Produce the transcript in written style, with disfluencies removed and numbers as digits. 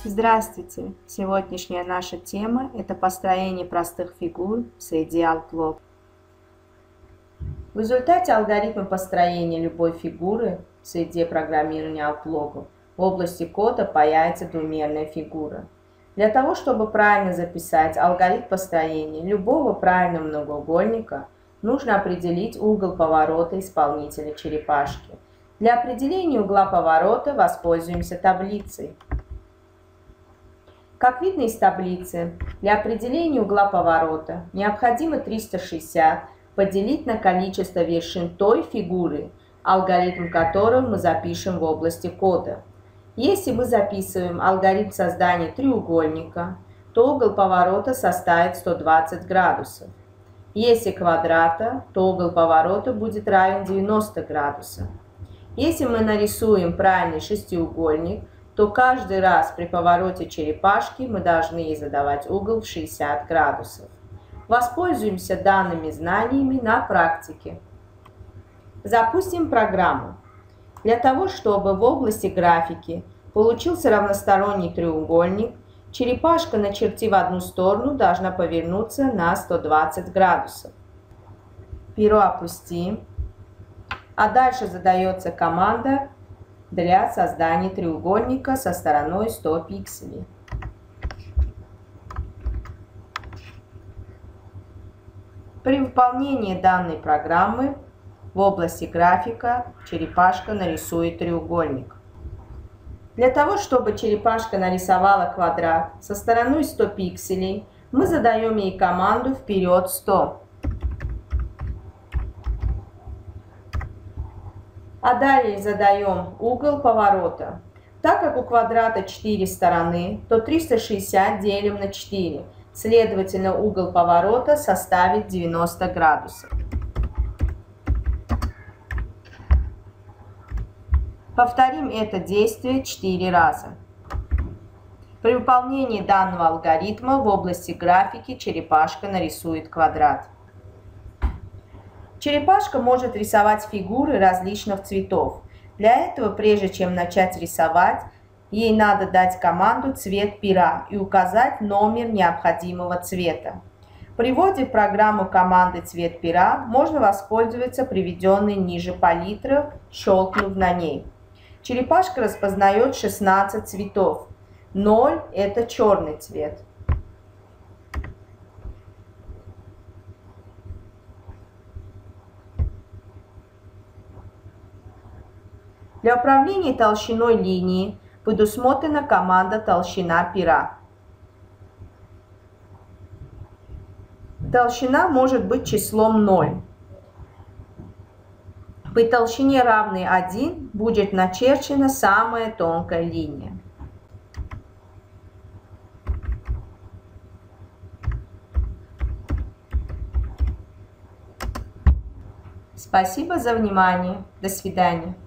Здравствуйте! Сегодняшняя наша тема – это построение простых фигур в среде Outlook. В результате алгоритма построения любой фигуры в среде программирования Outlook в области кода появится двумерная фигура. Для того, чтобы правильно записать алгоритм построения любого правильного многоугольника, нужно определить угол поворота исполнителя черепашки. Для определения угла поворота воспользуемся таблицей. Как видно из таблицы, для определения угла поворота необходимо 360 поделить на количество вершин той фигуры, алгоритм которой мы запишем в области кода. Если мы записываем алгоритм создания треугольника, то угол поворота составит 120 градусов. Если квадрата, то угол поворота будет равен 90 градусов. Если мы нарисуем правильный шестиугольник, то каждый раз при повороте черепашки мы должны ей задавать угол в 60 градусов. Воспользуемся данными знаниями на практике. Запустим программу. Для того, чтобы в области графики получился равносторонний треугольник, черепашка, начертив одну сторону, должна повернуться на 120 градусов. Перо опустим, а дальше задается команда для создания треугольника со стороной 100 пикселей. При выполнении данной программы в области графика черепашка нарисует треугольник. Для того, чтобы черепашка нарисовала квадрат со стороной 100 пикселей, мы задаем ей команду «Вперед 100». А далее задаем угол поворота. Так как у квадрата 4 стороны, то 360 делим на 4. Следовательно, угол поворота составит 90 градусов. Повторим это действие 4 раза. При выполнении данного алгоритма в области графики черепашка нарисует квадрат. Черепашка может рисовать фигуры различных цветов. Для этого, прежде чем начать рисовать, ей надо дать команду «Цвет пера» и указать номер необходимого цвета. При вводе в программу команды «Цвет пера» можно воспользоваться приведенной ниже палитрой, щелкнув на ней. Черепашка распознает 16 цветов. 0 – это черный цвет. Для управления толщиной линии предусмотрена команда «Толщина пера». Толщина может быть числом 0. При толщине равной 1 будет начерчена самая тонкая линия. Спасибо за внимание. До свидания.